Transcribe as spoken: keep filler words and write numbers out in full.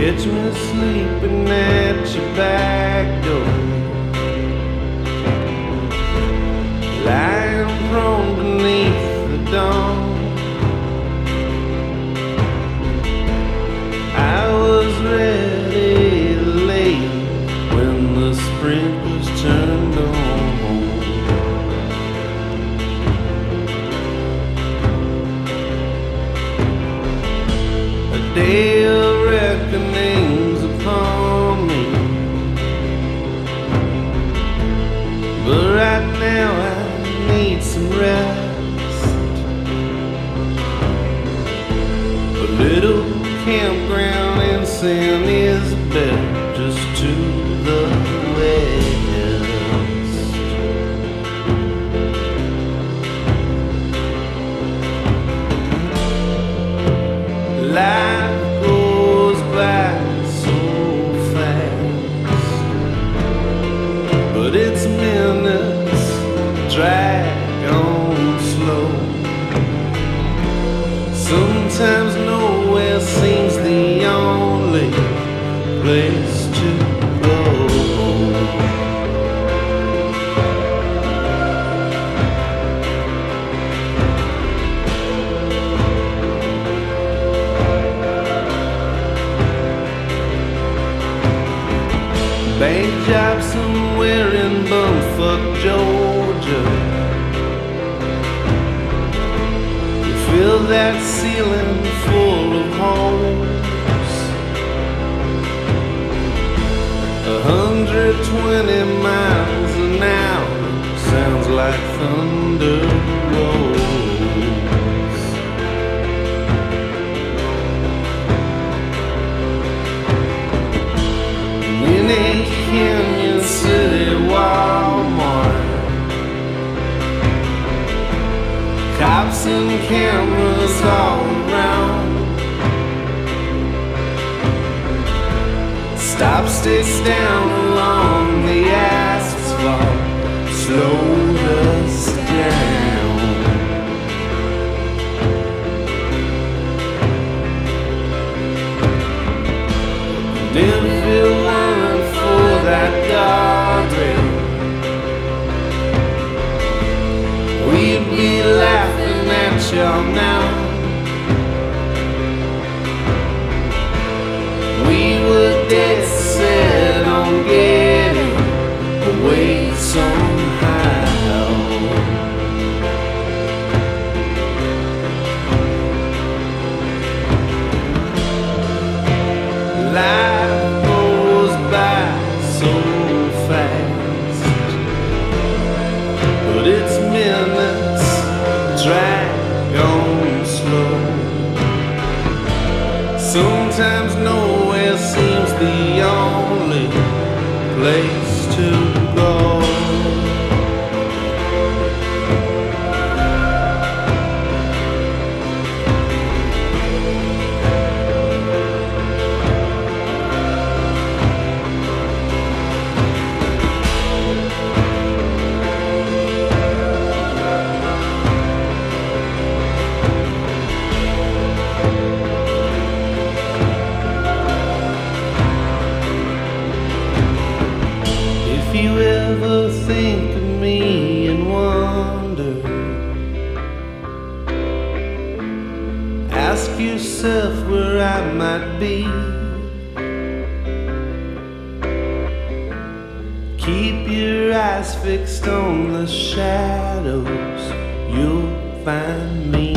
catch me sleeping at your back door, lying prone beneath the dawn. I was ready to leave when the sprinklers turned on. A day of reckoning's upon me, but right now I need some rest. A little campground in San Isabel, just to the west. Life goes by so fast, but its minutes drag on slow. Sometimes nowhere seems the only place to go. Bank job somewhere in bumfuck Georgia. You fill that ceiling full of holes. A hundred twenty miles an hour sounds like thunder rolls. In a Canyon City Walmart, cops and cameras all around, stop sticks down along the asphalt, slowed us down. And if it weren't for that guardrail, we'd be laughing at y'all now. We were dead set on getting away somehow. Life goes by so fast, but its minutes drag on slow. Sometimes nowhere seems the only place to go. If you ever think of me and wonder, ask yourself where I might be. Keep your eyes fixed on the shadows, you'll find me.